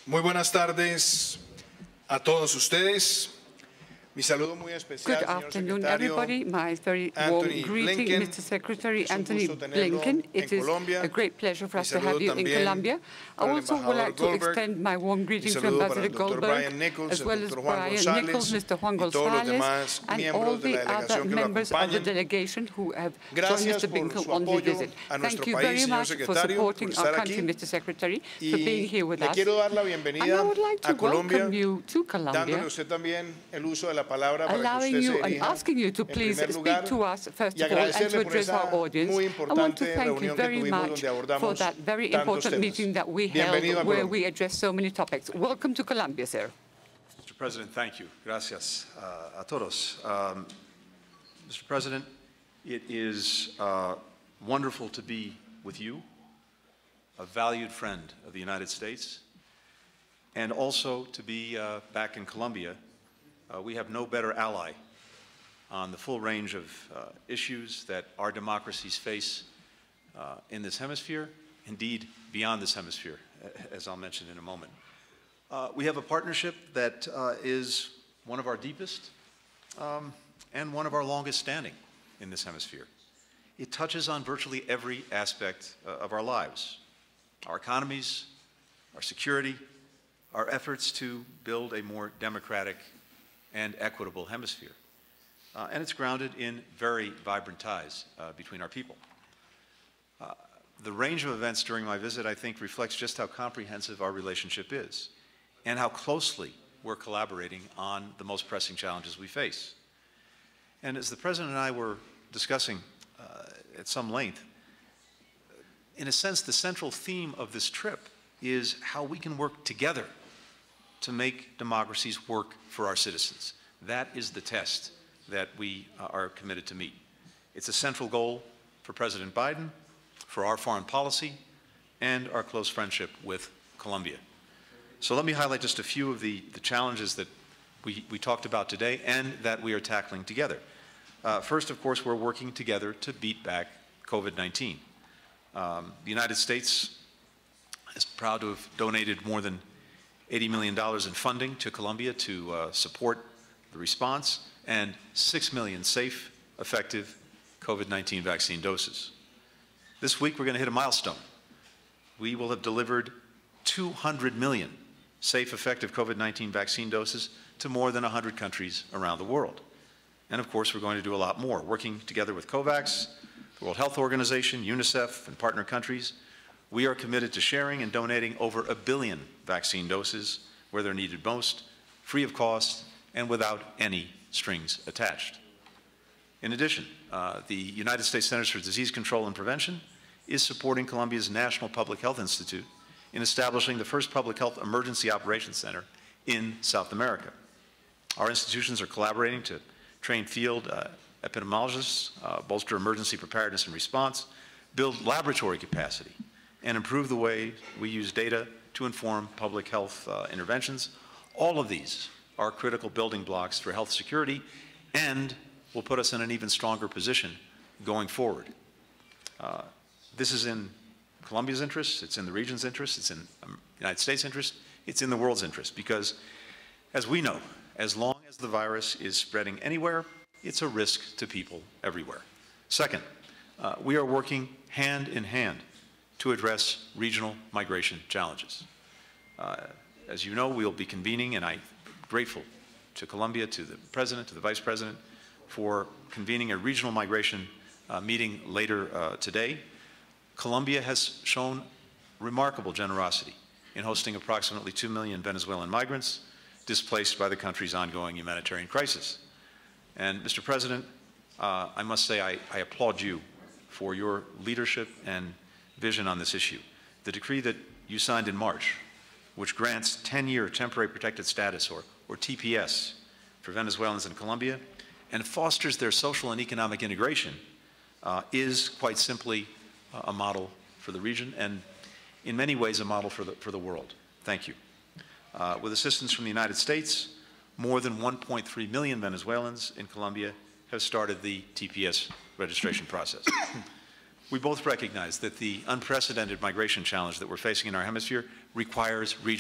Muy buenas tardes a todos ustedes. Mi saludo muy especial, Good afternoon, everybody. My very warm greeting, Mr. Secretary Antony Blinken. It is a great pleasure for us to have you in Colombia. I also would like to extend my warm greetings to Ambassador Goldberg, as well as Brian Nichols, Mr. Juan Gonzalez, and all the other members of the delegation who have joined Mr. Blinken on his visit. Thank you very much for supporting our country, Mr. Secretary, for being here with us. And I would like to welcome you to Colombia, allowing you and asking you to please speak to us, first of all, and to address our audience. I want to thank you very much for that very important meeting that we held where we addressed so many topics. Welcome to Colombia, sir. Mr. President, thank you. Gracias a todos. Mr. President, it is wonderful to be with you, a valued friend of the United States, and also to be back in Colombia. We have no better ally on the full range of issues that our democracies face in this hemisphere, indeed beyond this hemisphere, as I'll mention in a moment. We have a partnership that is one of our deepest and one of our longest standing in this hemisphere. It touches on virtually every aspect of our lives, our economies, our security, our efforts to build a more democratic and equitable hemisphere. And it's grounded in very vibrant ties between our people. The range of events during my visit, I think, reflects just how comprehensive our relationship is and how closely we're collaborating on the most pressing challenges we face. And as the President and I were discussing at some length, in a sense, the central theme of this trip is how we can work together to make democracies work for our citizens. That is the test that we are committed to meet. It's a central goal for President Biden, for our foreign policy, and our close friendship with Colombia. So let me highlight just a few of the challenges that we talked about today and that we are tackling together. First, of course, we're working together to beat back COVID-19. The United States is proud to have donated more than $80 million in funding to Colombia to support the response and 6 million safe, effective COVID-19 vaccine doses. This week, we're going to hit a milestone. We will have delivered 200 million safe, effective COVID-19 vaccine doses to more than 100 countries around the world. And of course, we're going to do a lot more, working together with COVAX, the World Health Organization, UNICEF, and partner countries. We are committed to sharing and donating over 1 billion vaccine doses where they're needed most, free of cost, and without any strings attached. In addition, the United States Centers for Disease Control and Prevention is supporting Colombia's National Public Health Institute in establishing the first public health emergency operations center in South America. Our institutions are collaborating to train field epidemiologists, bolster emergency preparedness and response, build laboratory capacity, and improve the way we use data to inform public health interventions. All of these are critical building blocks for health security and will put us in an even stronger position going forward. This is in Colombia's interest, it's in the region's interest, it's in the United States' interest, it's in the world's interest, because as we know, as long as the virus is spreading anywhere, it's a risk to people everywhere. Second, we are working hand in hand to address regional migration challenges. As you know, we'll be convening, and I'm grateful to Colombia, to the President, to the Vice President, for convening a regional migration meeting later today. Colombia has shown remarkable generosity in hosting approximately 2 million Venezuelan migrants displaced by the country's ongoing humanitarian crisis. And Mr. President, I must say I applaud you for your leadership and vision on this issue. The decree that you signed in March, which grants 10-year temporary protected status, or TPS, for Venezuelans in Colombia, and fosters their social and economic integration, is quite simply a model for the region, and in many ways a model for the world. Thank you. With assistance from the United States, more than 1.3 million Venezuelans in Colombia have started the TPS registration process. We both recognize that the unprecedented migration challenge that we're facing in our hemisphere requires regional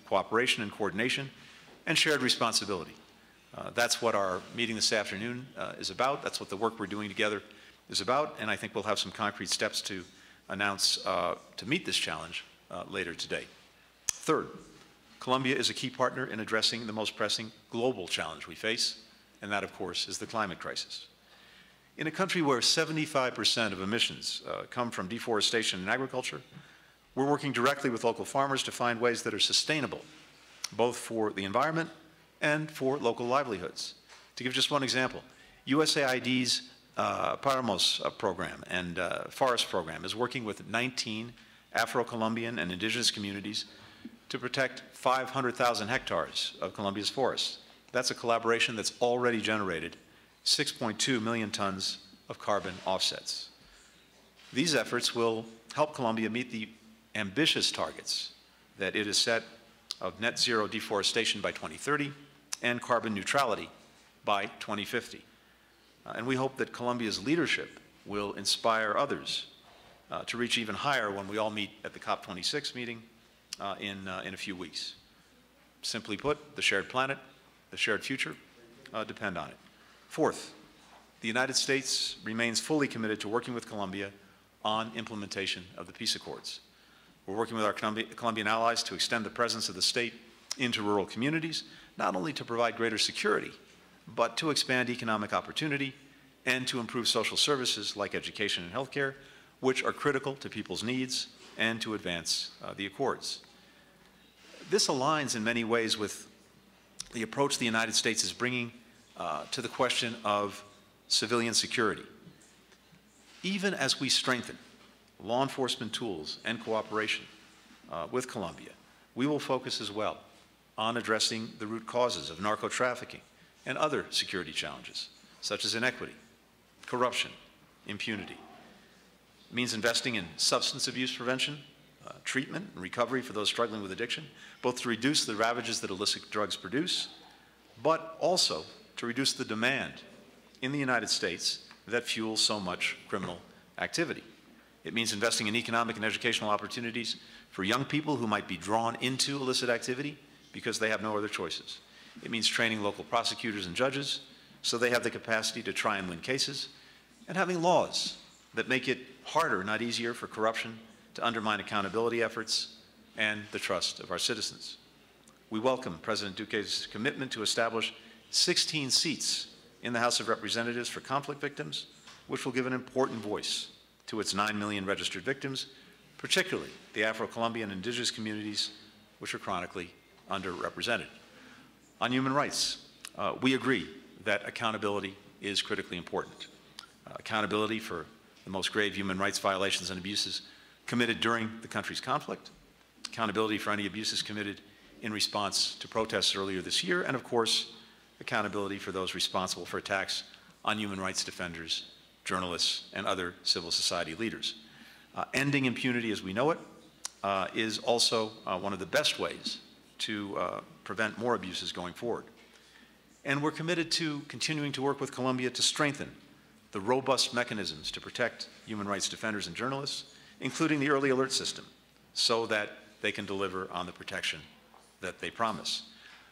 cooperation and coordination, and shared responsibility. That's what our meeting this afternoon is about. That's what the work we're doing together is about, and I think we'll have some concrete steps to announce to meet this challenge later today. Third, Colombia is a key partner in addressing the most pressing global challenge we face, and that, of course, is the climate crisis. In a country where 75% of emissions come from deforestation and agriculture, we're working directly with local farmers to find ways that are sustainable, both for the environment and for local livelihoods. To give just one example, USAID's Paramos program and forest program is working with 19 Afro-Colombian and indigenous communities to protect 500,000 hectares of Colombia's forests. That's a collaboration that's already generated 6.2 million tons of carbon offsets. These efforts will help Colombia meet the ambitious targets that it has set of net zero deforestation by 2030 and carbon neutrality by 2050. And we hope that Colombia's leadership will inspire others to reach even higher when we all meet at the COP26 meeting in a few weeks. Simply put, the shared planet, the shared future depend on it. Fourth, the United States remains fully committed to working with Colombia on implementation of the peace accords. We're working with our Colombian allies to extend the presence of the state into rural communities, not only to provide greater security, but to expand economic opportunity and to improve social services like education and healthcare, which are critical to people's needs and to advance the accords. This aligns in many ways with the approach the United States is bringing to the question of civilian security. Even as we strengthen law enforcement tools and cooperation with Colombia, we will focus as well on addressing the root causes of narco-trafficking and other security challenges, such as inequity, corruption, impunity. It means investing in substance abuse prevention, treatment, and recovery for those struggling with addiction, both to reduce the ravages that illicit drugs produce, but also to reduce the demand in the United States that fuels so much criminal activity. It means investing in economic and educational opportunities for young people who might be drawn into illicit activity because they have no other choices. It means training local prosecutors and judges so they have the capacity to try and win cases, and having laws that make it harder, not easier, for corruption to undermine accountability efforts and the trust of our citizens. We welcome President Duque's commitment to establish 16 seats in the House of Representatives for conflict victims, which will give an important voice to its 9 million registered victims, particularly the Afro-Colombian and indigenous communities, which are chronically underrepresented. On human rights, we agree that accountability is critically important. Accountability for the most grave human rights violations and abuses committed during the country's conflict, accountability for any abuses committed in response to protests earlier this year, and of course, accountability for those responsible for attacks on human rights defenders, journalists, and other civil society leaders. Ending impunity as we know it is also one of the best ways to prevent more abuses going forward. And we're committed to continuing to work with Colombia to strengthen the robust mechanisms to protect human rights defenders and journalists, including the early alert system, so that they can deliver on the protection that they promise.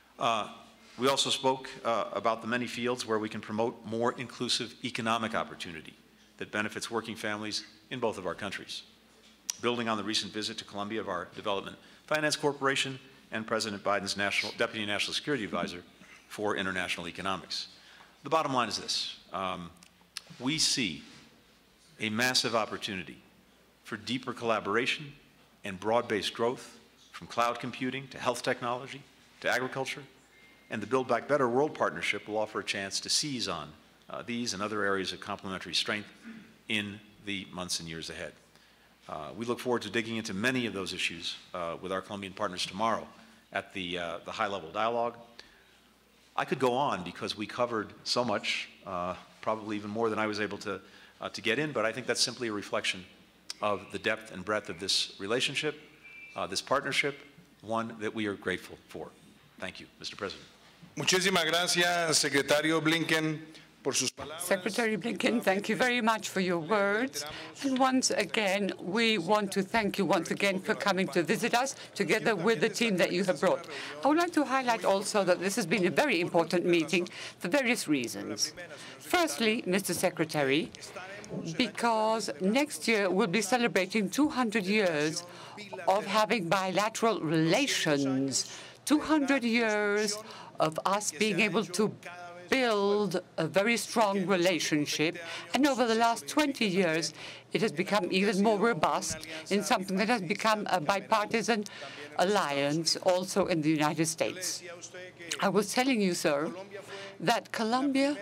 We also spoke about the many fields where we can promote more inclusive economic opportunity that benefits working families in both of our countries. Building on the recent visit to Colombia of our Development Finance Corporation and President Biden's Deputy National Security Advisor for International Economics. The bottom line is this. We see a massive opportunity for deeper collaboration and broad-based growth, from cloud computing to health technology to agriculture, and the Build Back Better World Partnership will offer a chance to seize on these and other areas of complementary strength in the months and years ahead. We look forward to digging into many of those issues with our Colombian partners tomorrow at the high-level dialogue. I could go on because we covered so much, probably even more than I was able to get in, but I think that's simply a reflection of the depth and breadth of this relationship, this partnership, one that we are grateful for. Thank you, Mr. President. Muchísimas gracias, secretario Blinken, Secretary Blinken, thank you very much for your words. And once again, we want to thank you once again for coming to visit us together with the team that you have brought. I would like to highlight also that this has been a very important meeting for various reasons. Firstly, Mr. Secretary, because next year we'll be celebrating 200 years of having bilateral relations, 200 years of us being able to build a very strong relationship, and over the last 20 years, it has become even more robust in something that has become a bipartisan alliance also in the United States. I was telling you, sir, that Colombia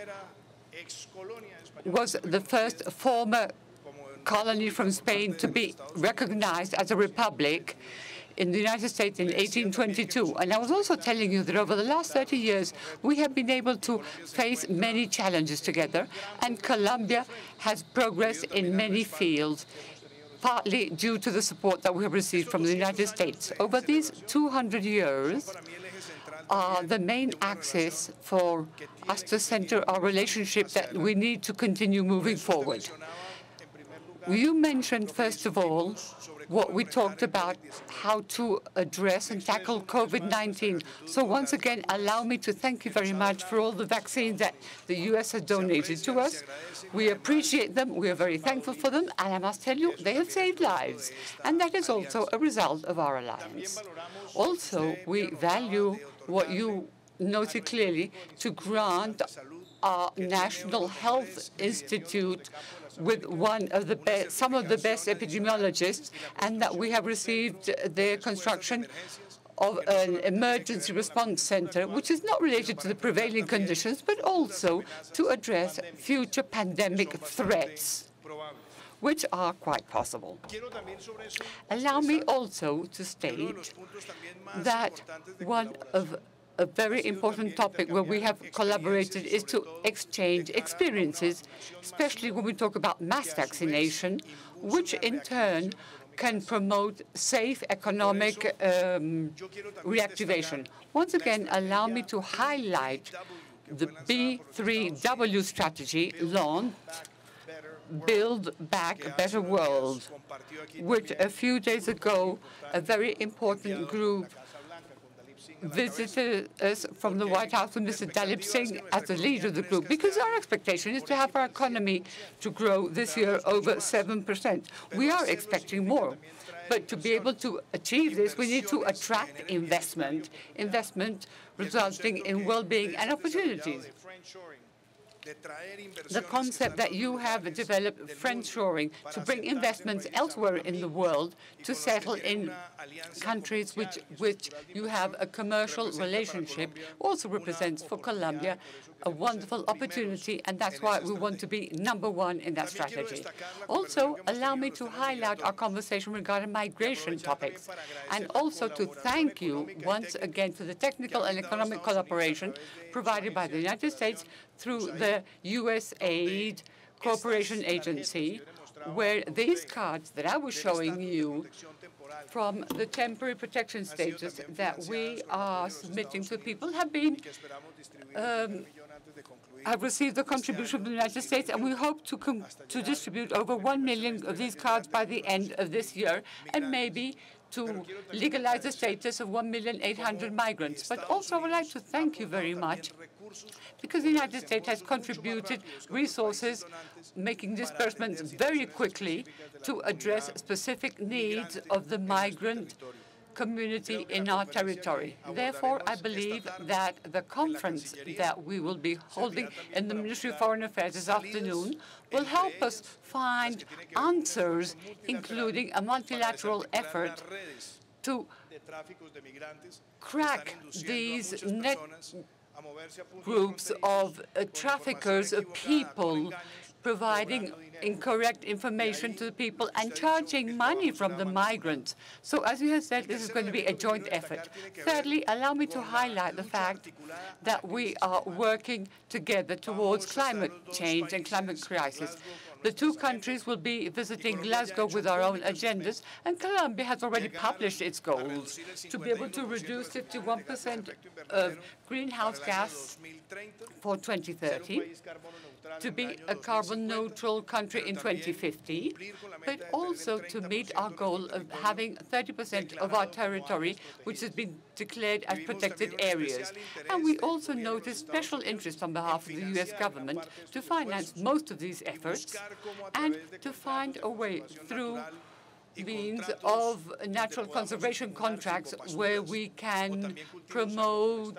was the first former colony from Spain to be recognized as a republic in the United States in 1822. And I was also telling you that over the last 30 years, we have been able to face many challenges together, and Colombia has progressed in many fields, partly due to the support that we have received from the United States. Over these 200 years, the main axis for us to center our relationship that we need to continue moving forward. You mentioned, first of all, what we talked about, how to address and tackle COVID-19. So once again, allow me to thank you very much for all the vaccines that the U.S. has donated to us. We appreciate them. We are very thankful for them. And I must tell you, they have saved lives. And that is also a result of our alliance. Also, we value what you noted clearly to grant our National Health Institute with some of the best epidemiologists, and that we have received the construction of an emergency response center, which is not related to the prevailing conditions, but also to address future pandemic threats, which are quite possible. Allow me also to state that one of a very important topic where we have collaborated is to exchange experiences, especially when we talk about mass vaccination, which in turn can promote safe economic reactivation. Once again, allow me to highlight the B3W strategy launched, Build Back a Better World, which a few days ago, a very important group visited us from the White House with Mr. Dalip Singh as the leader of the group, because our expectation is to have our economy to grow this year over 7%. We are expecting more. But to be able to achieve this, we need to attract investment resulting in well-being and opportunities. The concept that you have developed, friendshoring, to bring investments elsewhere in the world to settle in countries which you have a commercial relationship, also represents for Colombia a wonderful opportunity, and that's why we want to be #1 in that strategy. Also, allow me to highlight our conversation regarding migration topics, and also to thank you once again for the technical and economic collaboration provided by the United States through the USAID Cooperation Agency, where these cards that I was showing you from the temporary protection status that we are submitting to people have received the contribution from the United States, and we hope to distribute over 1 million of these cards by the end of this year, and maybe to legalize the status of 1,800,000 migrants. But also, I would like to thank you very much, because the United States has contributed resources, making disbursements very quickly to address specific needs of the migrant community in our territory. Therefore, I believe that the conference that we will be holding in the Ministry of Foreign Affairs this afternoon will help us find answers, including a multilateral effort to crack these net groups of traffickers of people, providing incorrect information to the people and charging money from the migrants. So as you have said, this is going to be a joint effort. Thirdly, allow me to highlight the fact that we are working together towards climate change and climate crisis. The two countries will be visiting Glasgow with our own agendas, and Colombia has already published its goals to be able to reduce 51% of greenhouse gas for 2030, to be a carbon-neutral country in 2050, but also to meet our goal of having 30% of our territory which has been declared as protected areas. And we also noticed special interest on behalf of the U.S. government to finance most of these efforts and to find a way through means of natural conservation contracts where we can promote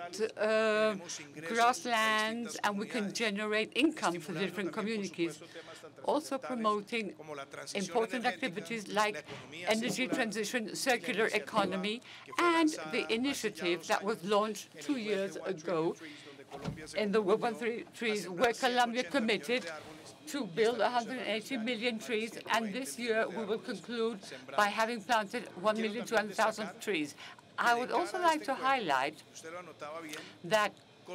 grasslands and we can generate income for different communities. Also promoting important activities like energy transition, circular economy, and the initiative that was launched 2 years ago in the World 1 Trees, where Colombia committed to build 180 million trees, and this year we will conclude by having planted 1,200,000 trees. I would also like to highlight that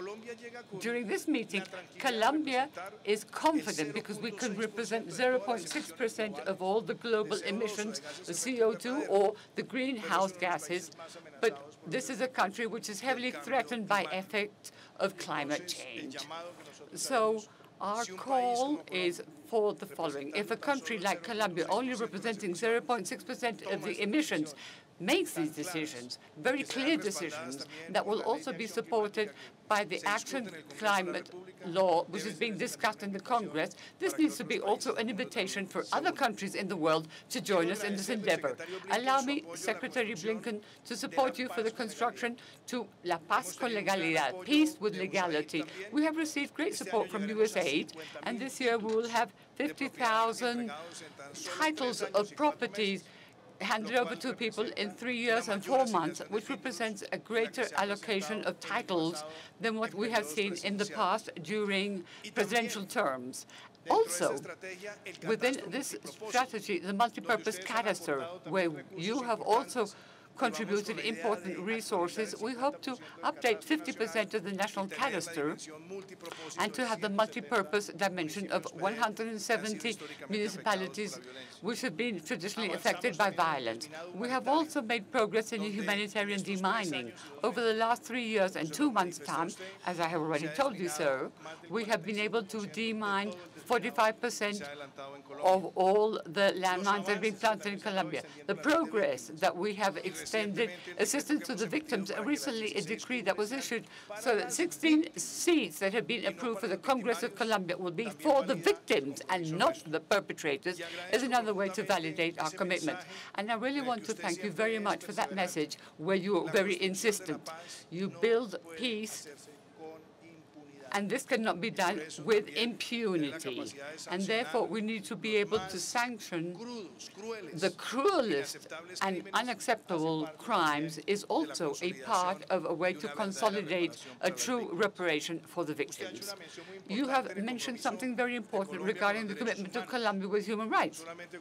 during this meeting, Colombia is confident because we can represent 0.6% of all the global emissions, the CO2 or the greenhouse gases, but this is a country which is heavily threatened by effects of climate change. So our call is for the following. If a country like Colombia, only representing 0.6% of the emissions, makes these decisions, very clear decisions, that will also be supported by the Action Climate Law, which is being discussed in the Congress. This needs to be also an invitation for other countries in the world to join us in this endeavor. Allow me, Secretary Blinken, to support you for the construction to La Paz con Legalidad, peace with legality. We have received great support from U.S. aid, and this year we will have 50,000 titles of properties handed over to people in 3 years and 4 months, which represents a greater allocation of titles than what we have seen in the past during presidential terms. Also, within this strategy, the multipurpose cadaster, where you have also contributed important resources, we hope to update 50% of the national cadaster and to have the multi-purpose dimension of 170 municipalities which have been traditionally affected by violence. We have also made progress in humanitarian demining. Over the last 3 years and 2 months' time, as I have already told you, sir, we have been able to demine 45% of all the landmines that have been planted in Colombia. The progress that we have extended assistance to the victims, recently a decree that was issued so that 16 seats that have been approved for the Congress of Colombia will be for the victims and not the perpetrators, is another way to validate our commitment. And I really want to thank you very much for that message where you are very insistent. You build peace, and this cannot be done with impunity. And therefore, we need to be able to sanction the cruelest and unacceptable crimes is also a part of a way to consolidate a true reparation for the victims. You have mentioned something very important regarding the commitment of Colombia with human rights.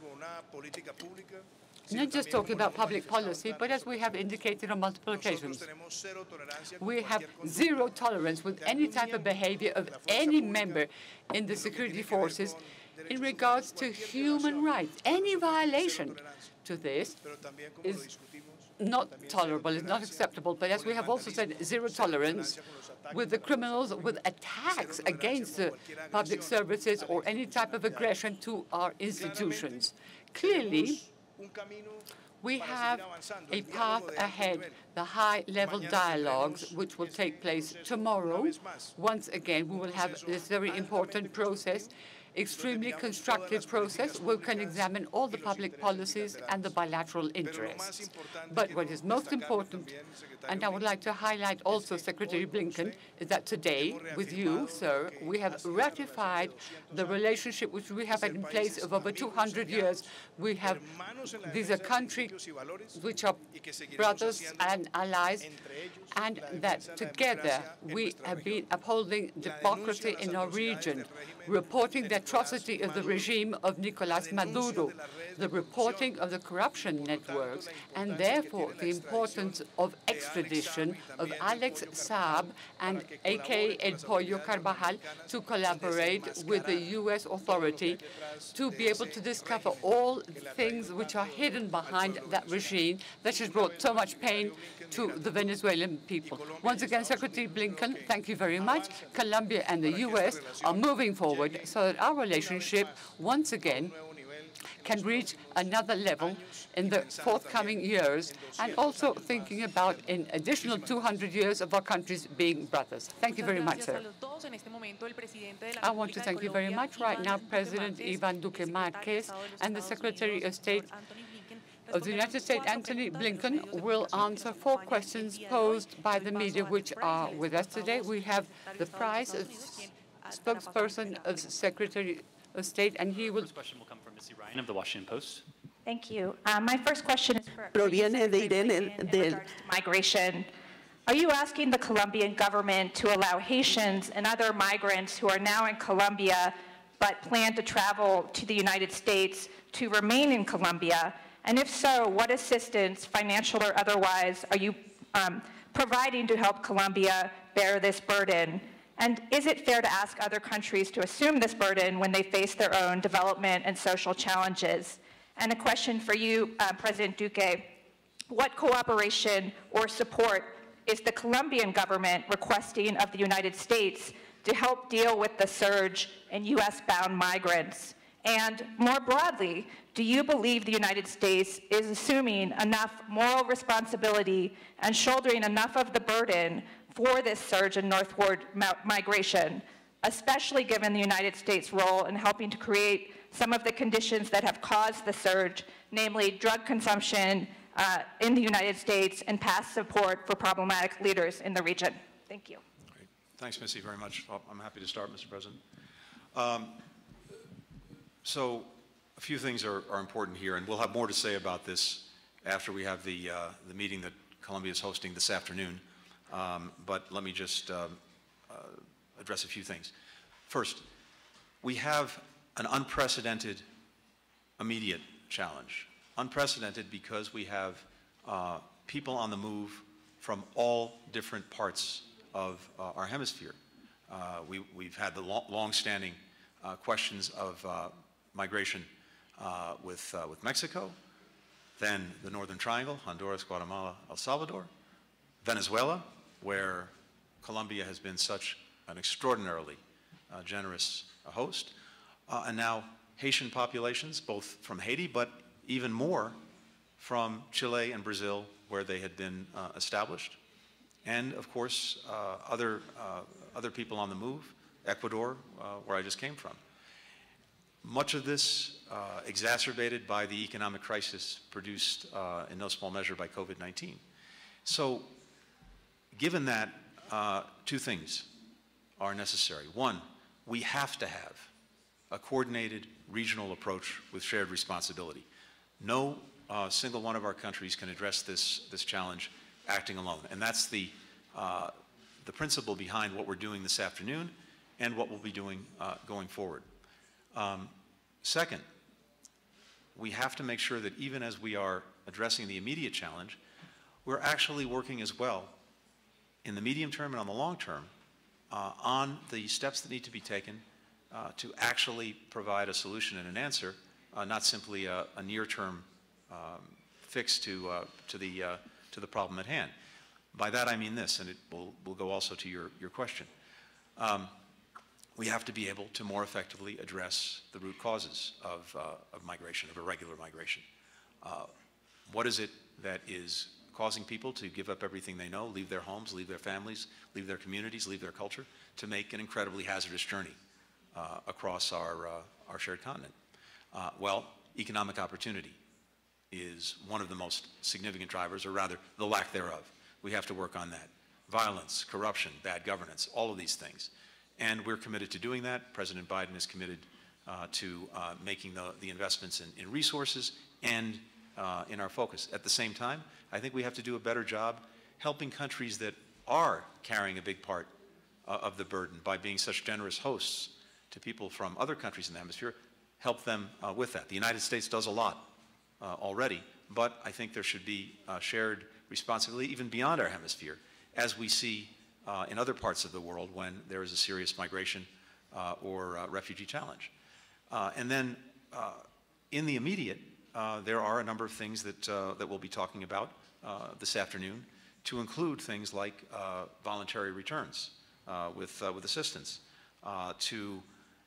Not just talking about public policy, but as we have indicated on multiple occasions, we have zero tolerance with any type of behavior of any member in the security forces in regards to human rights. Any violation to this is not tolerable, is not acceptable. But as we have also said, zero tolerance with the criminals, with attacks against the public services or any type of aggression to our institutions. Clearly, we have a path ahead, the high-level dialogues, which will take place tomorrow. Once again, we will have this very important process, extremely constructive process. We can examine all the public policies and the bilateral interests. But what is most important, and I would like to highlight also, Secretary Blinken, is that today, with you, sir, we have ratified the relationship which we have had in place of over 200 years. We have, these are countries which are brothers and allies, and that together we have been upholding democracy in our region, reporting that atrocity of the regime of Nicolás Maduro, the reporting of the corruption networks, and therefore the importance of extradition of Alex Saab and a.k.a. El Pollo Carvajal to collaborate with the U.S. authority to be able to discover all things which are hidden behind that regime that has brought so much pain to the Venezuelan people. Once again, Secretary Blinken, thank you very much. Colombia and the U.S. are moving forward so that our relationship, once again, can reach another level in the forthcoming years, and also thinking about an additional 200 years of our countries being brothers. Thank you very much, sir. I want to thank you very much. Right now, President Iván Duque Márquez and the Secretary of State of the United States, Antony Blinken, will answer 4 questions posed by the media which are with us today. We have the prize of spokesperson of Secretary of State, and he will... First question will come from Missy Ryan of the Washington Post. Thank you. My first question is for Proviene de Irene del migration. Are you asking the Colombian government to allow Haitians and other migrants who are now in Colombia but plan to travel to the United States to remain in Colombia? And if so, what assistance, financial or otherwise, are you providing to help Colombia bear this burden? And is it fair to ask other countries to assume this burden when they face their own development and social challenges? And a question for you, President Duque. What cooperation or support is the Colombian government requesting of the United States to help deal with the surge in U.S.-bound migrants? And more broadly, do you believe the United States is assuming enough moral responsibility and shouldering enough of the burden for this surge in northward migration, especially given the United States' role in helping to create some of the conditions that have caused the surge, namely drug consumption in the United States and past support for problematic leaders in the region? Thank you. Great. Thanks, Missy, very much. I'm happy to start, Mr. President. So a few things are important here, and we'll have more to say about this after we have the meeting that Colombia is hosting this afternoon. But let me just address a few things. First, we have an unprecedented immediate challenge. Unprecedented because we have people on the move from all different parts of our hemisphere. We've had the long-standing questions of migration with Mexico, then the Northern Triangle, Honduras, Guatemala, El Salvador, Venezuela, where Colombia has been such an extraordinarily generous host, and now Haitian populations, both from Haiti, but even more from Chile and Brazil, where they had been established, and of course other people on the move, Ecuador, where I just came from. Much of this exacerbated by the economic crisis produced in no small measure by COVID-19. So given that, 2 things are necessary. One, we have to have a coordinated regional approach with shared responsibility. No single one of our countries can address this challenge acting alone. And that's the principle behind what we're doing this afternoon and what we'll be doing going forward. Second, we have to make sure that even as we are addressing the immediate challenge, we're actually working as well in the medium term and on the long term on the steps that need to be taken to actually provide a solution and an answer, not simply a near-term fix to the problem at hand. By that I mean this, and it will go also to your question. We have to be able to more effectively address the root causes of migration, of irregular migration. What is it that is causing people to give up everything they know, leave their homes, leave their families, leave their communities, leave their culture, to make an incredibly hazardous journey across our shared continent? Well, economic opportunity is one of the most significant drivers, or rather, the lack thereof. We have to work on that. Violence, corruption, bad governance, all of these things. And we're committed to doing that. President Biden is committed to making the investments in resources and in our focus. At the same time, I think we have to do a better job helping countries that are carrying a big part of the burden by being such generous hosts to people from other countries in the hemisphere, help them with that. The United States does a lot already, but I think there should be shared responsibility even beyond our hemisphere, as we see in other parts of the world when there is a serious migration or refugee challenge. And then in the immediate, there are a number of things that we'll be talking about this afternoon, to include things like voluntary returns with assistance, to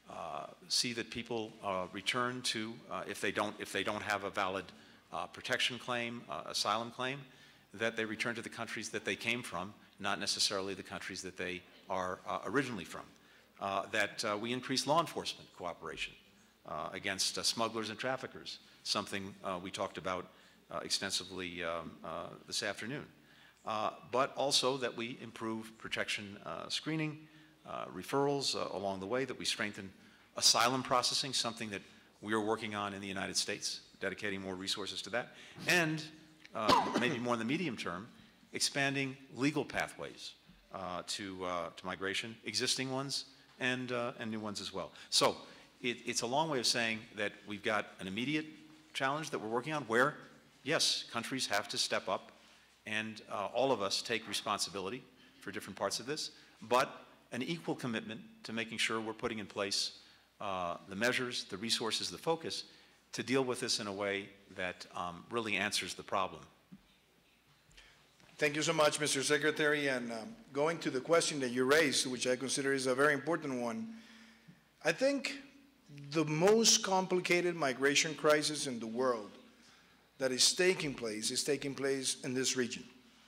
see that people return to, if they don't have a valid protection claim, asylum claim, that they return to the countries that they came from, not necessarily the countries that they are originally from. That we increase law enforcement cooperation against smugglers and traffickers, something we talked about extensively this afternoon. But also that we improve protection screening, referrals along the way, that we strengthen asylum processing, something that we are working on in the United States, dedicating more resources to that, and maybe more in the medium term, expanding legal pathways to migration, existing ones and new ones as well. So it's a long way of saying that we've got an immediate challenge that we're working on where, yes, countries have to step up and all of us take responsibility for different parts of this, but an equal commitment to making sure we're putting in place the measures, the resources, the focus to deal with this in a way that really answers the problem. Thank you so much, Mr. Secretary. And going to the question that you raised, which I consider is a very important one, I think the most complicated migration crisis in the world that is taking place in this region.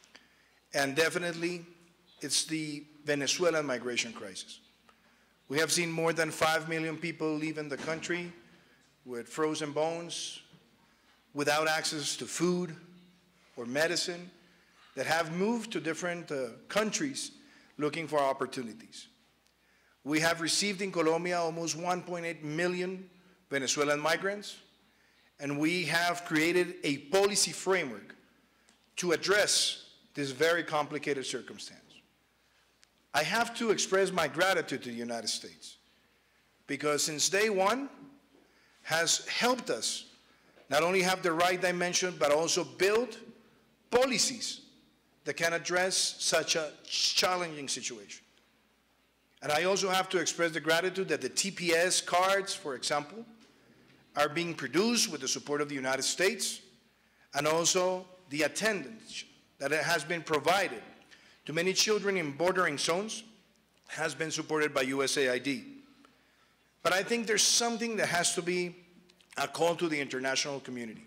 And definitely, it's the Venezuelan migration crisis. We have seen more than 5 million people leaving the country with frozen bones, without access to food or medicine, that have moved to different countries looking for opportunities. We have received in Colombia almost 1.8 million Venezuelan migrants, and we have created a policy framework to address this very complicated circumstance. I have to express my gratitude to the United States, because since day one has helped us not only have the right dimension, but also build policies that can address such a challenging situation. And I also have to express the gratitude that the TPS cards, for example, are being produced with the support of the United States, and also the attendance that has been provided to many children in bordering zones has been supported by USAID. But I think there's something that has to be a call to the international community.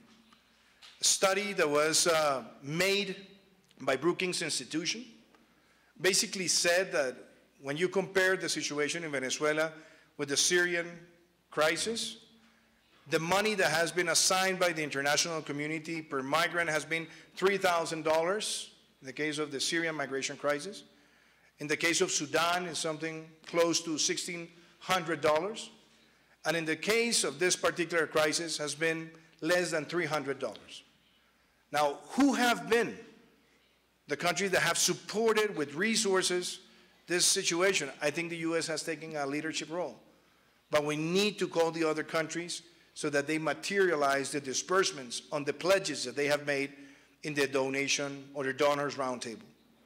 A study that was made by Brookings Institution basically said that when you compare the situation in Venezuela with the Syrian crisis, the money that has been assigned by the international community per migrant has been $3,000 in the case of the Syrian migration crisis. In the case of Sudan, it's something close to $1,600. And in the case of this particular crisis, has been less than $300. Now, who have been the countries that have supported with resources this situation? I think the U.S. has taken a leadership role. But we need to call the other countries so that they materialize the disbursements on the pledges that they have made in the donation or the donors roundtable.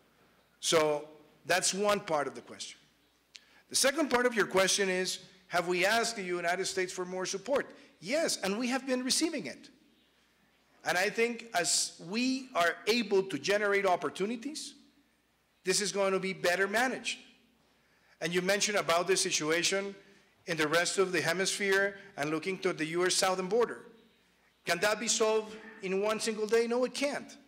So that's one part of the question. The second part of your question is, have we asked the United States for more support? Yes, and we have been receiving it. And I think as we are able to generate opportunities, this is going to be better managed. And you mentioned about the situation in the rest of the hemisphere and looking to the U.S. southern border. Can that be solved in one single day? No, it can't.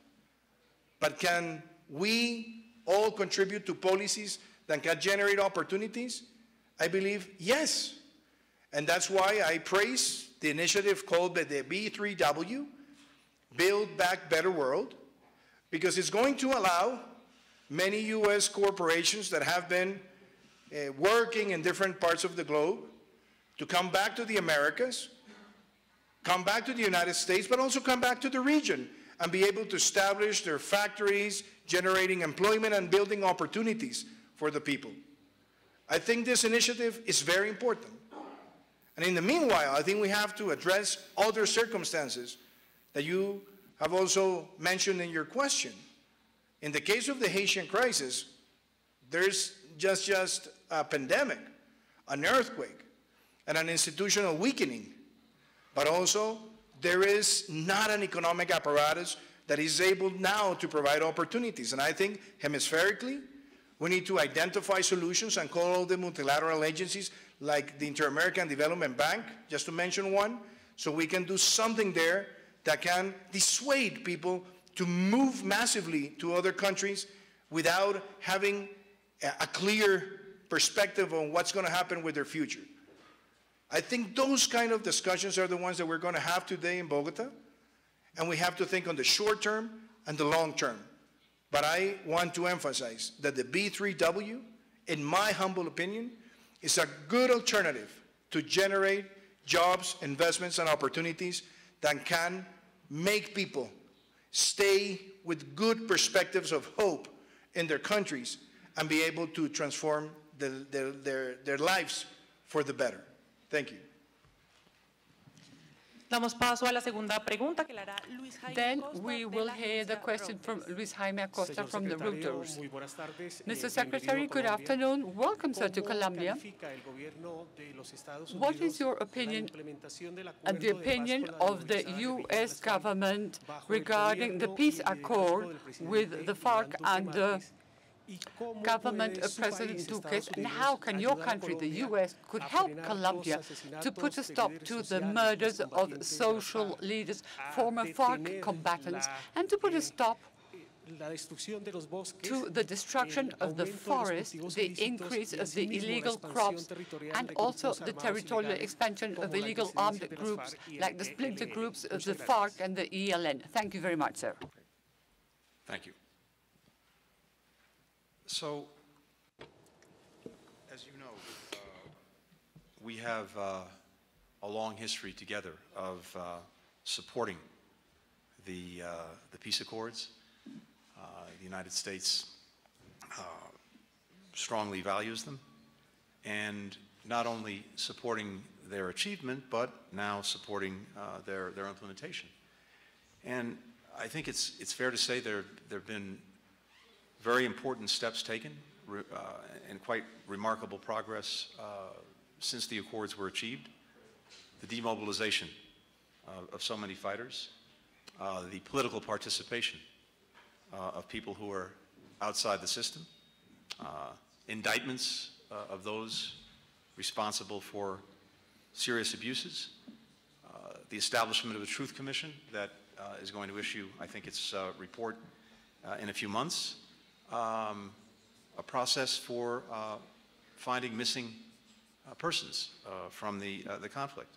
But can we all contribute to policies that can generate opportunities? I believe yes. And that's why I praise the initiative called the B3W, Build Back Better World, because it's going to allow many U.S. corporations that have been working in different parts of the globe to come back to the Americas, come back to the United States, but also come back to the region and be able to establish their factories, generating employment and building opportunities for the people. I think this initiative is very important. And in the meanwhile, I think we have to address other circumstances that you have also mentioned in your question. In the case of the Haitian crisis, there's just a pandemic, an earthquake, and an institutional weakening. But also, there is not an economic apparatus that is able now to provide opportunities. And I think hemispherically, we need to identify solutions and call all the multilateral agencies like the Inter-American Development Bank, just to mention one, so we can do something there that can dissuade people to move massively to other countries without having a clear perspective on what's going to happen with their future. I think those kind of discussions are the ones that we're going to have today in Bogota, and we have to think on the short term and the long term. But I want to emphasize that the B3W, in my humble opinion, is a good alternative to generate jobs, investments, and opportunities that can make people stay with good perspectives of hope in their countries and be able to transform their lives for the better. Thank you. Damos paso a la segunda pregunta que la hará Luis Jaime Then Acosta we de will la hear the agencia question from Reuters. Luis Jaime Acosta from the Reuters. Muy buenas tardes. Mr. Secretary, good afternoon. Welcome, sir, to Colombia. What is your opinion and the opinion of the U.S. government regarding the peace accord with the FARC and the government of President Duque, and how can your country, the U.S., could help Colombia to put a stop to the murders of social leaders, former FARC combatants, and to put a stop to the destruction of the forest, the increase of the illegal crops, and also the territorial expansion of illegal armed groups like the splinter groups of the FARC and the ELN? Thank you very much, sir. Thank you. So, as you know, we have a long history together of supporting the peace accords. The United States strongly values them, and not only supporting their achievement, but now supporting their implementation. And I think it's fair to say there have been very important steps taken and quite remarkable progress since the accords were achieved. The demobilization of so many fighters, the political participation of people who are outside the system, indictments of those responsible for serious abuses, the establishment of a Truth Commission that is going to issue, I think, its report in a few months, a process for finding missing persons from the conflict.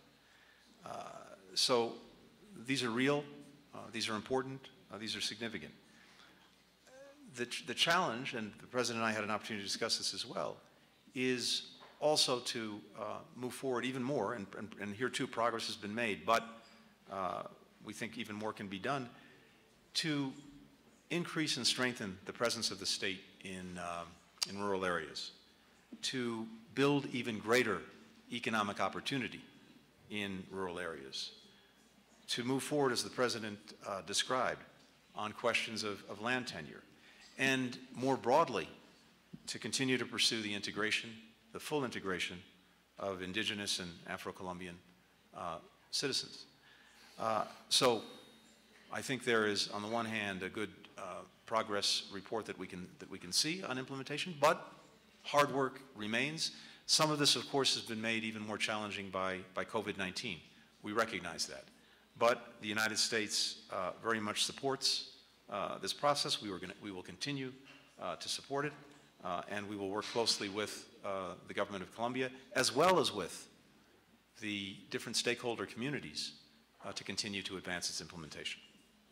So these are real, these are important, these are significant. The challenge, and the President and I had an opportunity to discuss this as well, is also to move forward even more, and here too progress has been made, but we think even more can be done, to increase and strengthen the presence of the state in rural areas, to build even greater economic opportunity in rural areas, to move forward, as the President described, on questions of land tenure, and more broadly, to continue to pursue the integration, the full integration of indigenous and Afro-Colombian citizens. So I think there is, on the one hand, a good progress report that we can see on implementation, but hard work remains. Some of this, of course, has been made even more challenging by COVID-19. We recognize that. But the United States very much supports this process. We will continue to support it, and we will work closely with the government of Colombia, as well as with the different stakeholder communities to continue to advance its implementation.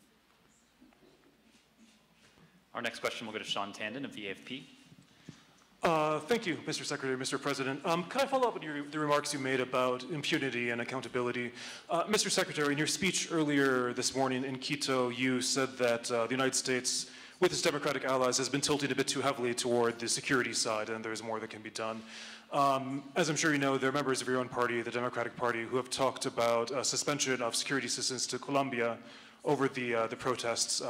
Our next question will go to Sean Tandon of the AFP. Thank you, Mr. Secretary, Mr. President. Can I follow up on the remarks you made about impunity and accountability? Mr. Secretary, in your speech earlier this morning in Quito, you said that the United States with its Democratic allies, has been tilting a bit too heavily toward the security side, and there's more that can be done. As I'm sure you know, there are members of your own party, the Democratic Party, who have talked about suspension of security assistance to Colombia over the protests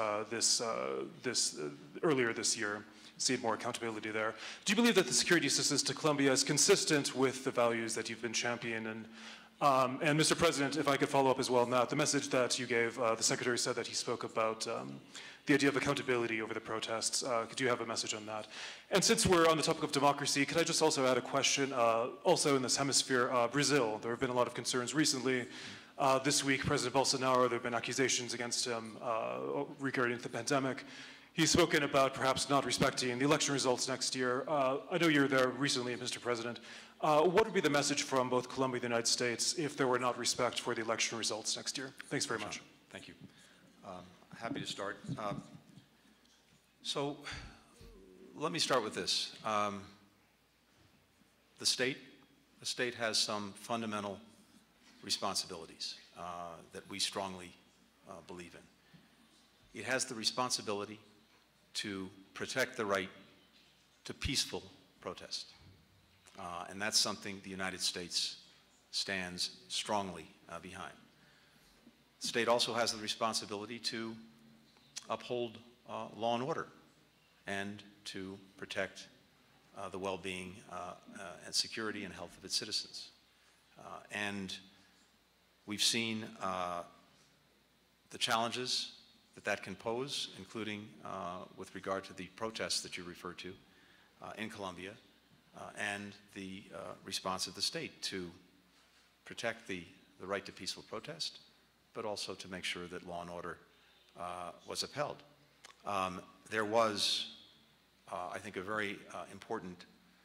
earlier this year. See more accountability there. Do you believe that the security assistance to Colombia is consistent with the values that you've been championing? And Mr. President, if I could follow up as well on that, the message that you gave, the Secretary said that he spoke about the idea of accountability over the protests. Could you have a message on that? And since we're on the topic of democracy, could I just also add a question? Also in this hemisphere, Brazil, there have been a lot of concerns recently. This week, President Bolsonaro, there have been accusations against him regarding the pandemic. He's spoken about perhaps not respecting the election results next year. I know you were there recently, Mr. President. What would be the message from both Colombia and the United States if there were not respect for the election results next year? Thanks very much. Thank you. Happy to start. So let me start with this. The state has some fundamental responsibilities that we strongly believe in. It has the responsibility to protect the right to peaceful protest. And that's something the United States stands strongly behind. The state also has the responsibility to uphold law and order and to protect the well-being and security and health of its citizens. And we've seen the challenges that can pose, including with regard to the protests that you referred to in Colombia, and the response of the state to protect the right to peaceful protest, but also to make sure that law and order was upheld. There was, I think, a very important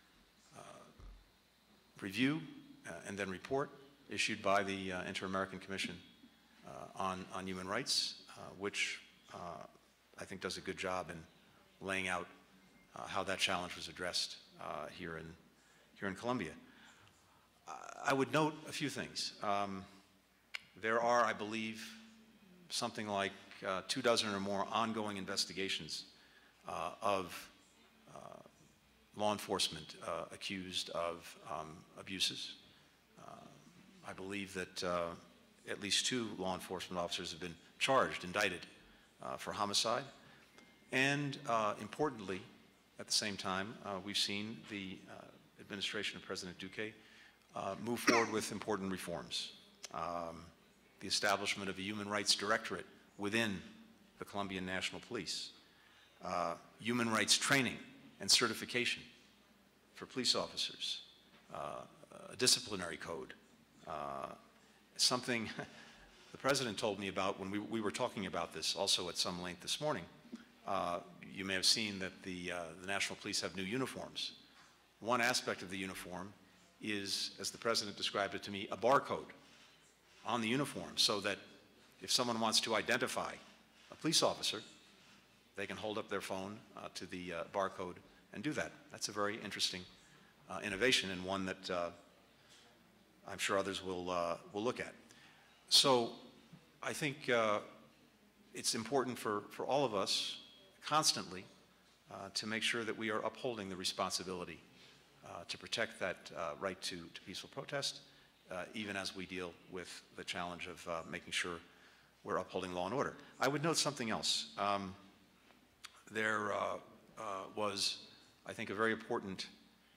review and then report issued by the Inter-American Commission on Human Rights, which I think does a good job in laying out how that challenge was addressed here in Colombia. I would note a few things. There are, I believe, something like 24 or more ongoing investigations of law enforcement accused of abuses. I believe that at least 2 law enforcement officers have been charged, indicted for homicide. And importantly, at the same time, we've seen the administration of President Duque move forward with important reforms. The establishment of a human rights directorate within the Colombian National Police, human rights training and certification for police officers, a disciplinary code, something the President told me about when we were talking about this also at some length this morning. You may have seen that the National Police have new uniforms. One aspect of the uniform is, as the President described it to me, a barcode on the uniform, so that if someone wants to identify a police officer, they can hold up their phone to the barcode and do that. That's a very interesting innovation, and one that I'm sure others will look at. So I think it's important for all of us constantly to make sure that we are upholding the responsibility to protect that right to peaceful protest, even as we deal with the challenge of making sure we're upholding law and order. I would note something else. There was, I think, a very important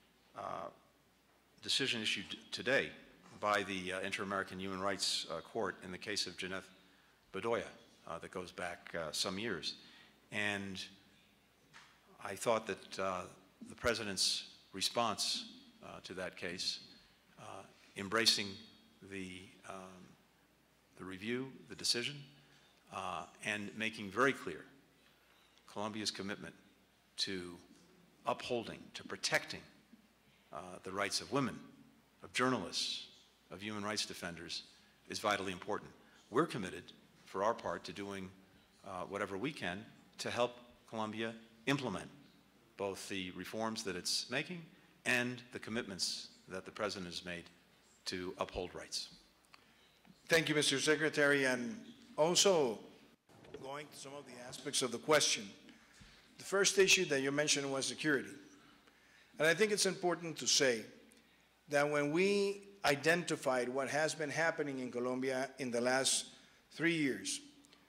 decision issued today by the Inter-American Human Rights Court in the case of Janeth Bedoya that goes back some years. And I thought that the President's response to that case, embracing the review, the decision, and making very clear Colombia's commitment to upholding, to protecting the rights of women, of journalists, of human rights defenders is vitally important. We're committed, for our part, to doing whatever we can to help Colombia implement both the reforms that it's making and the commitments that the President has made to uphold rights. Thank you, Mr. Secretary. And also, going to some of the aspects of the question, The first issue that you mentioned was security. And I think it's important to say that when we identified what has been happening in Colombia in the last 3 years,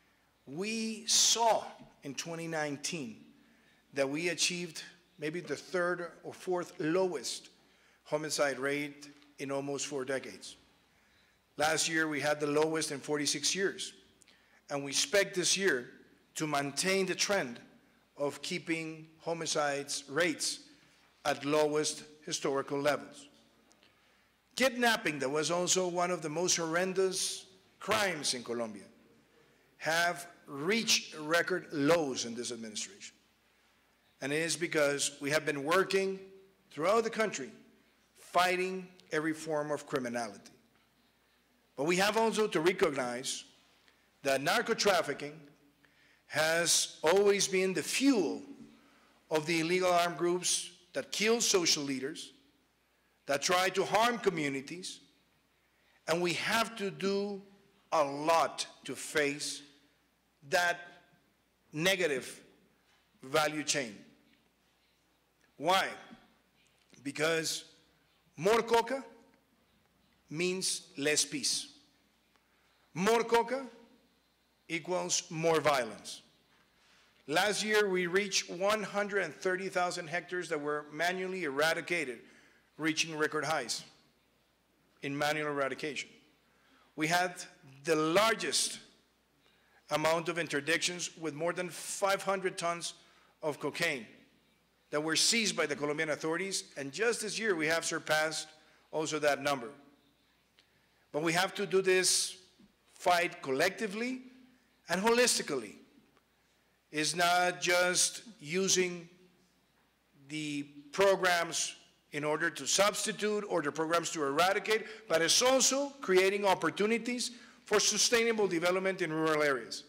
we saw in 2019 that we achieved maybe the third or fourth lowest homicide rate in almost 4 decades. Last year, we had the lowest in 46 years. And we expect this year to maintain the trend of keeping homicides rates at lowest historical levels. Kidnapping, that was also one of the most horrendous crimes in Colombia, have reached record lows in this administration. And it is because we have been working throughout the country fighting every form of criminality. But we have also to recognize that narco-trafficking has always been the fuel of the illegal armed groups that kill social leaders, that try to harm communities, and we have to do a lot to face that negative value chain. Why? Because more coca means less peace. More coca equals more violence. Last year, we reached 130,000 hectares that were manually eradicated, reaching record highs in manual eradication. We had the largest amount of interdictions with more than 500 tons of cocaine that were seized by the Colombian authorities, and just this year we have surpassed also that number. But we have to do this fight collectively and holistically. It's not just using the programs in order to substitute or the programs to eradicate, but it's also creating opportunities for sustainable development in rural areas.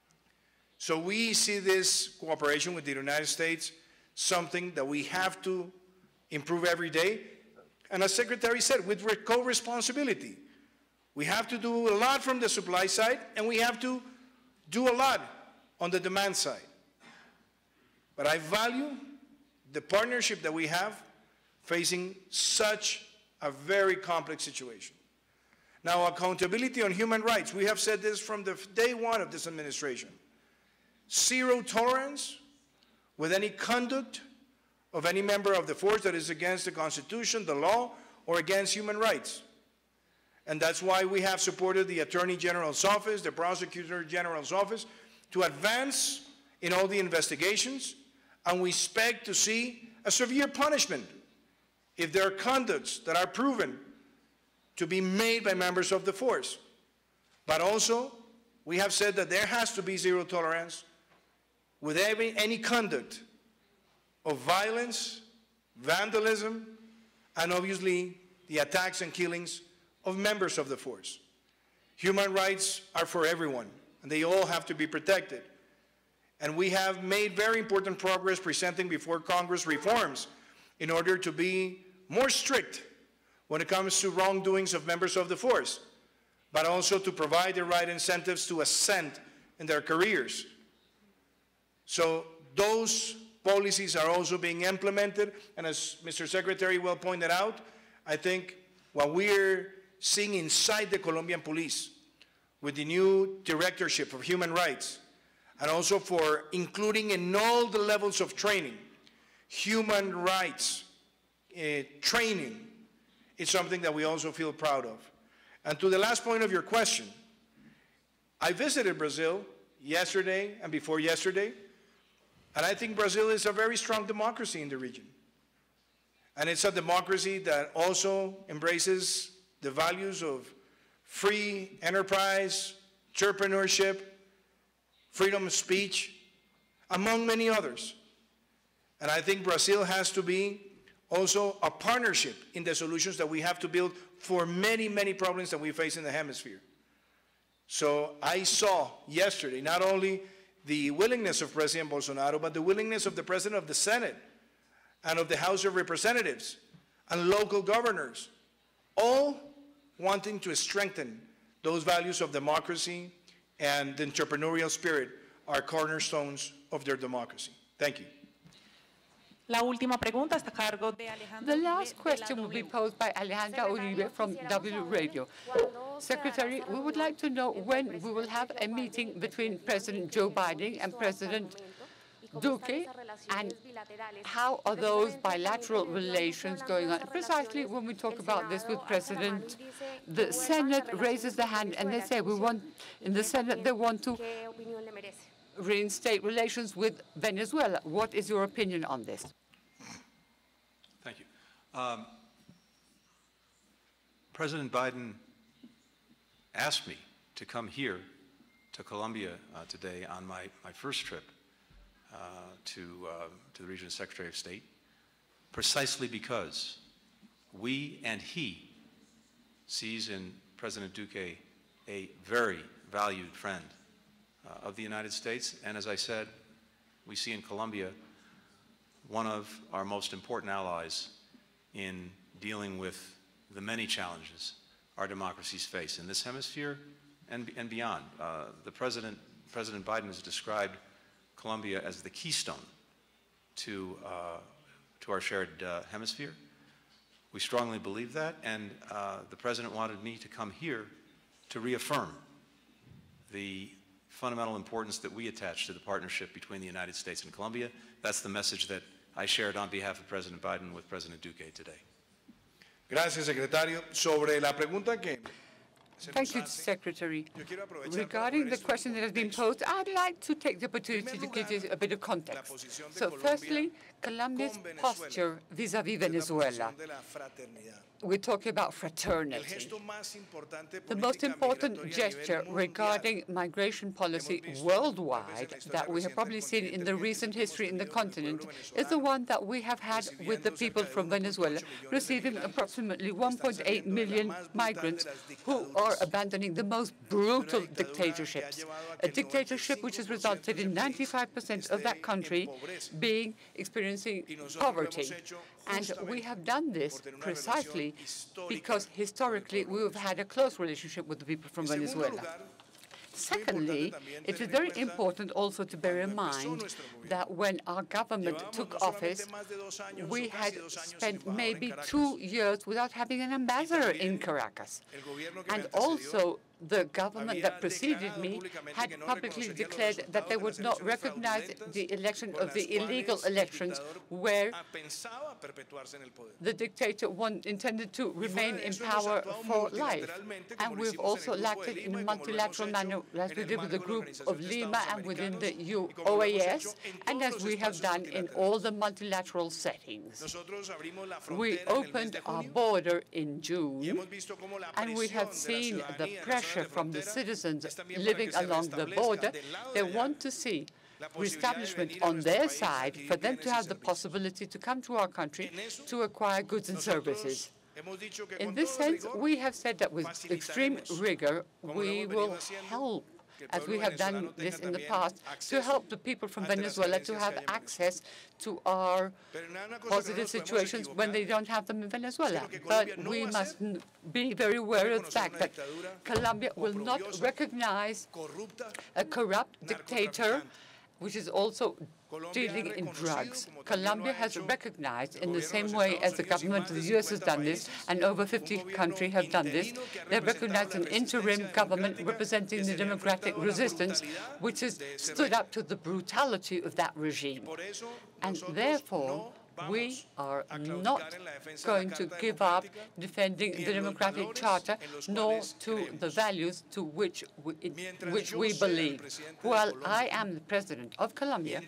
So we see this cooperation with the United States something that we have to improve every day. And as Secretary said, with co-responsibility. We have to do a lot from the supply side, and we have to do a lot on the demand side. But I value the partnership that we have facing such a very complex situation. Now, accountability on human rights. We have said this from the day one of this administration. Zero tolerance with any conduct of any member of the force that is against the Constitution, the law, or against human rights. And that's why we have supported the Attorney General's office, the Prosecutor General's office, to advance in all the investigations, and we expect to see a severe punishment if there are conducts that are proven to be made by members of the force. But also, we have said that there has to be zero tolerance with any conduct of violence, vandalism, and obviously the attacks and killings of members of the force. Human rights are for everyone, and they all have to be protected. And we have made very important progress presenting before Congress reforms in order to be more strict when it comes to wrongdoings of members of the force, but also to provide the right incentives to ascend in their careers. So those policies are also being implemented, and as Mr. Secretary well pointed out, I think what we're seeing inside the Colombian police with the new directorship of human rights, and also for including in all the levels of training, human rights training, is something that we also feel proud of. And to the last point of your question, I visited Brazil yesterday and before yesterday, and I think Brazil is a very strong democracy in the region. And it's a democracy that also embraces the values of free enterprise, entrepreneurship, freedom of speech, among many others. And I think Brazil has to be also a partnership in the solutions that we have to build for many, many problems that we face in the hemisphere. So I saw yesterday not only the willingness of President Bolsonaro, but the willingness of the President of the Senate and of the House of Representatives and local governors, all wanting to strengthen those values of democracy and the entrepreneurial spirit are cornerstones of their democracy. Thank you. La última pregunta está a cargo de Alejandro. The last question will be posed by Alejandra Uribe from W Radio. Secretary, we would like to know when we will have a meeting between President Joe Biden and President Duque, and how are those bilateral relations going on? Precisely when we talk about this with President, the Senate raises the hand and they say in the Senate they want to reinstate relations with Venezuela. What is your opinion on this? Thank you. President Biden asked me to come here to Colombia today on my first trip to the region's Secretary of State, precisely because we and he sees in President Duque a very valued friend of the United States, and as I said, we see in Colombia one of our most important allies in dealing with the many challenges our democracies face in this hemisphere and beyond. President Biden has described Colombia as the keystone to our shared hemisphere. We strongly believe that, and the President wanted me to come here to reaffirm the fundamental importance that we attach to the partnership between the United States and Colombia. That's the message that I shared on behalf of President Biden with President Duque today. Gracias, secretario. Sobre la pregunta que Thank you, Secretary. Regarding the question that has been posed, I'd like to take the opportunity to give you a bit of context. So firstly, Colombia's posture vis-à-vis Venezuela. We're talking about fraternity. The most important gesture regarding migration policy worldwide that we have probably seen in the recent history in the continent is the one that we have had with the people from Venezuela, receiving approximately 1.8 million migrants who are abandoning the most brutal dictatorships, a dictatorship which has resulted in 95% of that country experiencing poverty. And we have done this precisely because historically we have had a close relationship with the people from Venezuela. Secondly, it is very important also to bear in mind that when our government took office, we had spent maybe 2 years without having an ambassador in Caracas. And also, the government that preceded me had publicly declared that they would not recognize the election of the illegal elections where the dictator intended to remain in power for life. And we've also acted in a multilateral manner, as we did with the Group of Lima and within the OAS, and as we have done in all the multilateral settings. We opened our border in June, and we have seen the pressure from the citizens living along the border. They want to see reestablishment on their side for them to have the possibility to come to our country to acquire goods and services. In this sense, we have said that with extreme rigor, we will help, as we have done this in the past, to help the people from Venezuela to have access to our positive situations when they don't have them in Venezuela. But we must be very aware of the fact that Colombia will not recognize a corrupt dictator which is also dealing in drugs. Colombia has recognized, in the same way as the government of the U.S. has done this, and over 50 countries have done this, they've recognized an interim government representing the democratic resistance, which has stood up to the brutality of that regime. And therefore, we are not going to give up defending the democratic charter, nor to the values to which we believe. While I am the president of Colombia,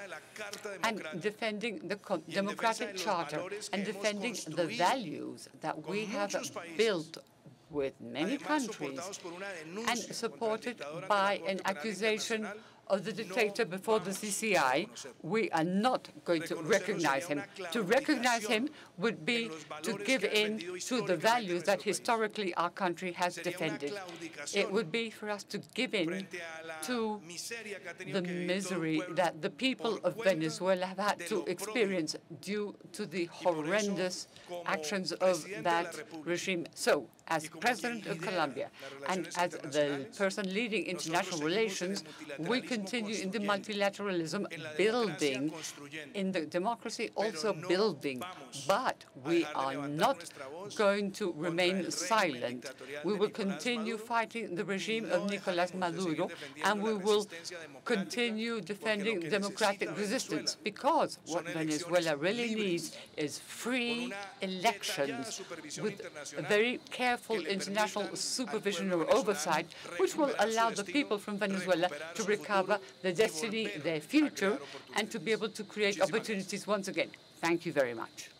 and defending the democratic charter and defending the values that we have built with many countries, and supported by an accusation of the dictator before the CCI, we are not going to recognize him. To recognize him would be to give in to the values that historically our country has defended. It would be for us to give in to the misery that the people of Venezuela have had to experience due to the horrendous actions of that regime. So, as President of Colombia and as the person leading international relations, we can continue in the multilateralism, building, in the democracy also building. But we are not going to remain silent. We will continue fighting the regime of Nicolás Maduro, and we will continue defending democratic resistance, because what Venezuela really needs is free elections with a very careful international supervision or oversight, which will allow the people from Venezuela to recover their destiny, their future, and to be able to create opportunities once again. Thank you very much.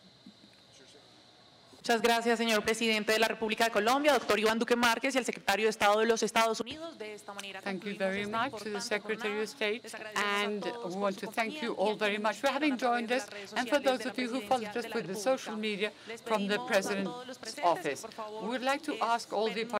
Muchas gracias, señor presidente de la República de Colombia, doctor Iván Duque Márquez, y al secretario de Estado de los Estados Unidos. De esta manera, thank you very much to the Secretary of State, and we want to thank you all very much for having joined us, and for those of you who followed us with the social media from the President's office. We would like to ask all the